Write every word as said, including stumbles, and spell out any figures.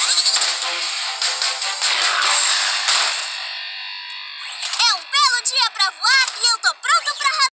É um belo dia pra voar e eu tô pronto pra